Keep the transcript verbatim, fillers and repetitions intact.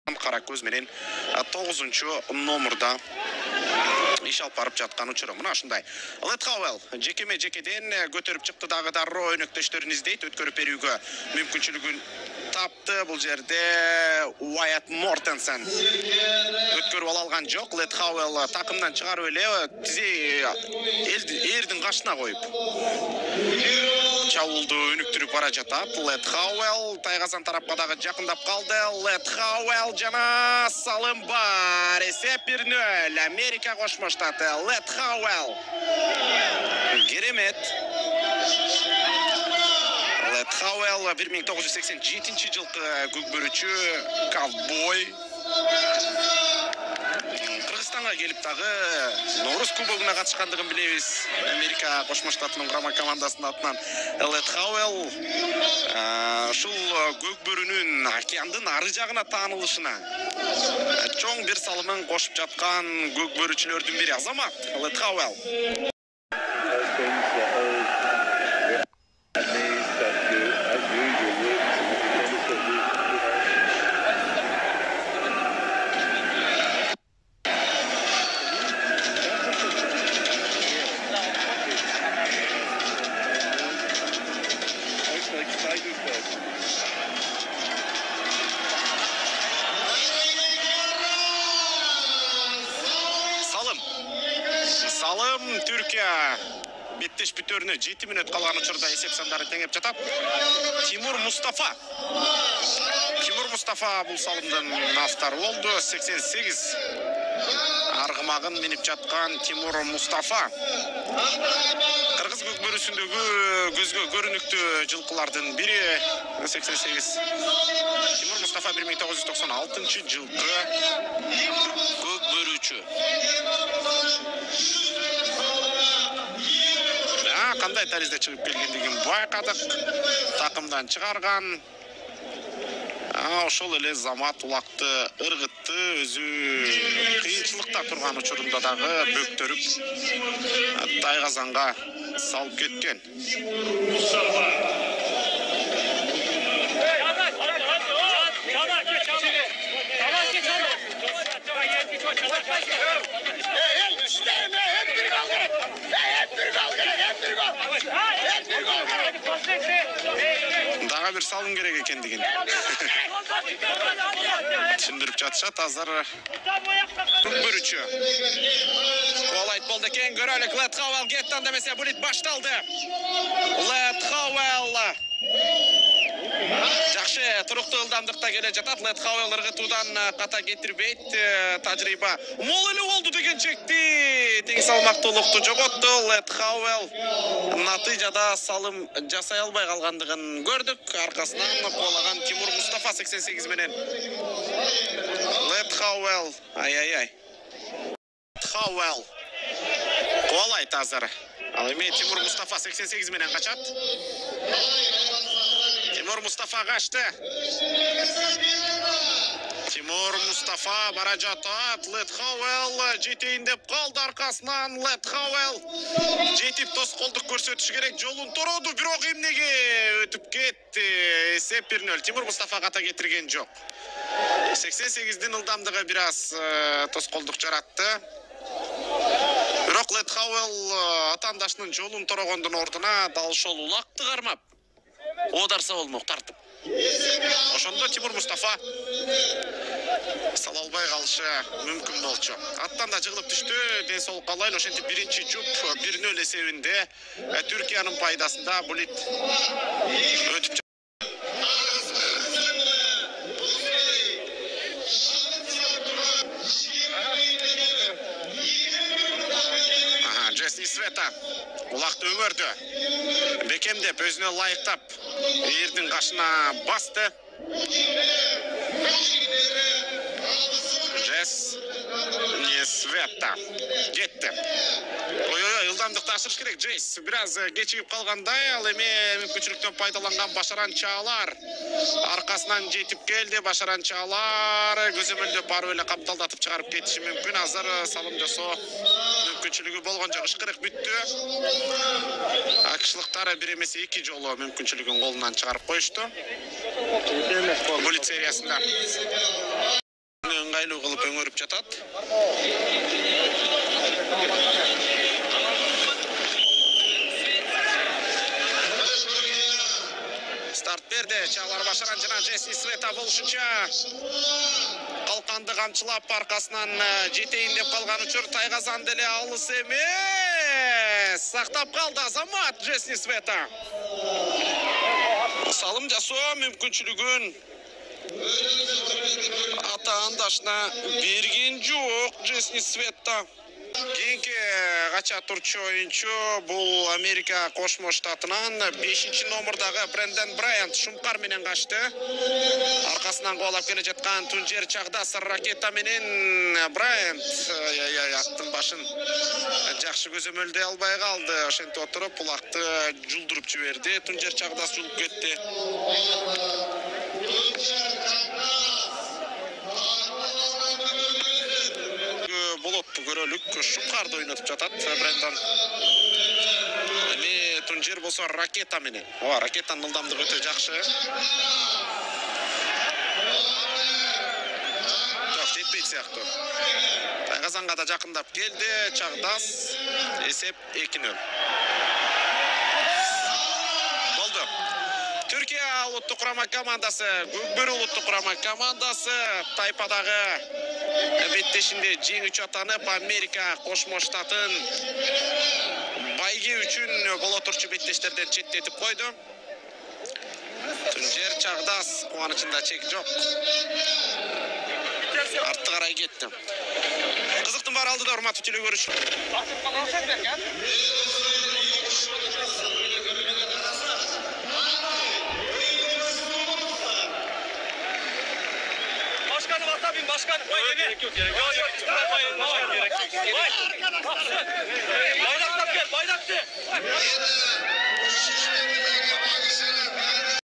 Кара көз менен тогузунчу номерда иш алып барып жаткан учуру мына ушундай. Лет Хауэлл жекеме жекеден көтөрүп чыкты, дагы дароо өнөктөштөрүн издейт, өткөрүп берүүгө мүмкүнчүлүгүн тапты. Бул жерде Уайт Мортенсен өткөрүп ала алган жок. Лет Хауэлл такымдан чыгарып эле тизи эрдин кашына коюп чабуулду өнүктүрүп бара жатат. Лет Хауэлл Тайгазан тарапка дагы жакындап калды. Лет Хауэлл жана салым бар. Эсеп бир нөл. Америка Кошмо Штаты. Лет Хауэлл. Керемет. Лет Хауэлл бир миң тогуз жүз сексен жетинчи жылкы көкбөрүчү ковбой. Кыргызстанга келип дагы Нооруз кубогуна катышкандыгын билебиз. Америка Кошмо Штатынын курама командасынын атынан Лет Хауэлл ушул көкбөрүнүн океандын ары жагына таанылышына чоң бир салымын кошуп жаткан көкбөрүчүлөрдүн бири. Азамат Лет Хауэлл. Салым. Салым Түркия беттеш бүтөрүнө жети мүнөт калган учурда эсеп сандары теңеп жатат. Тимур Мустафа. Тимур Мустафа бул салымдын автору болду. сексен сегиз аргымагын минип жаткан Тимур Мустафа. Кыргыз көкбөрүсүндөгү көзгө көрүнүктүү жылкылардын бири. сексен сегиз. Тимур Мустафа бир миң тогуз жүз токсон алтынчы жылкы көкбөрүчү. Кандай таризде чыгып келгендигин байкадык. Такымдан чыгарган. Ошол эле Замат улакты ыргытты, өзү кыйынчылыкта турган учурунда дагы бөктөрүп Тайгазанга салып кеткен. Дагы бир салым керек экендигин түшүндүрүп жатышат. Азыр көкбөрүчү гол айт болду экен. Көрөлүк. Лет Хауэлл геттан демесе булит башталды. Лет Хауэлл жакшы туруктуу ылдамдыкта келе жатат. Лет Хауэлл ыргытуудан ката кетирбейт. Тажрыйба мол эле болду дегенчекти тең салмактуулукту жоготту. Лет Хауэлл натыйжада салым жасай албай калгандыгын көрдүк. Аркасынан куулаган Тимур Мустафа сексен сегиз менен. Лет Хауэлл. Ай-ай-ай. Хауэлл куулайт азыр. Ал эми Тимур Мустафа сексен сегиз менен качат. Тимур Мустафа качты. Тимур Мустафа бара жатат. Лет Хауэлл жетейин деп калды аркасынан. Лет Хауэлл жетип тоскоолдук көрсөтүш керек. Жолун тороду, бирок эмнеге өтүп кетти. Эсеп бир нөл. Тимур Мустафа ката кетирген жок. сексен сегиздин ылдамдыгы бир аз тоскоолдук жаратты. Бирок Лет Хауэлл атаандашынын жолун торогондун ордуна дал ошол улакты кармап одарса болмок тартып. Ошондо Тимур Мустафа сала албай калышы мүмкүн болчу. Аттан да жыгылып түштү. Ден соолукка алайлы. Ошентип биринчи жуп бир нөл эсебинде Түркиянын пайдасында булит өтүп. Джесси Света улакты өңөрдү. Бекемдеп, өзүнө ылайыктап эрдин кашына басты. Джесс не Света кетти. Ой-ой, ылдамдыкты ашырыш керек. Джесс бир аз кечигип калгандай. Ал эми мүмкүнчүлүктөн пайдаланган башаранчалар аркасынан жетип келди. Башаранчалар көзөмөлдөп барып эле капталдатып чыгарып кетиши мүмкүн. Азыр салым жасоо мүмкүнчүлүгү болгон жок. Ышкырык бүттү. Акышлыктар бир эмес эки жолу мүмкүнчүлүгүн колунан чыгарып коюшту. Булит сериясында. ыңгайлуу кылып өңөрүп жатат. Старт берди. Чалар башаран жана Джесси Света болушунча калканды камчылап аркасынан жетейин деп калган учур Тайгазан деле алыс эмес. Сактап калды Азамат Джесси Света. Салым жасоо мүмкүнчүлүгүн атаандашына берген жок Джесси Света. Кийинки кача турчу оюнчу бул Америка Кошмо Штатынан бешинчи номердагы Брэндон Брайант шумкар менен качты. Аркасынан кубалап келе жаткан Тунжер Чагдас ракета менен Брайант аттын башын жакшы көзөмөлдөй албай калды. Ошентип отуруп кулакты жулдуруп жиберди. Тунжер Чагдас жулуп кетти. Болотту көрөлүк, шумкарды ойнотуп жатат Брэндон. Эми Тунжер болсо ракета менен. Ооба, ракетанын ылдамдыгы өтө жакшы. Жок, жетпейт сыяктуу. Тайгазанга да жакындап келди. Чагдас эсеп эки нөл. Болду. Түркия улуттук курама командасы, Көкбөр улуттук курама командасы тайпадагы беттешинде жеңүүчү атанып, Америка Кошмо Штатын байге үчүн боло турчу беттештерден четтетип койду. Тунжер Чагдас кубанычында чек жок. Артты карай кетти. Кызыктын баары алдыда, урматтуу телекөрүүчү. Başkanım atabim başkanım. Gerek yok gerek yok. Gerek yok. Bayrak tak gel bayraktı.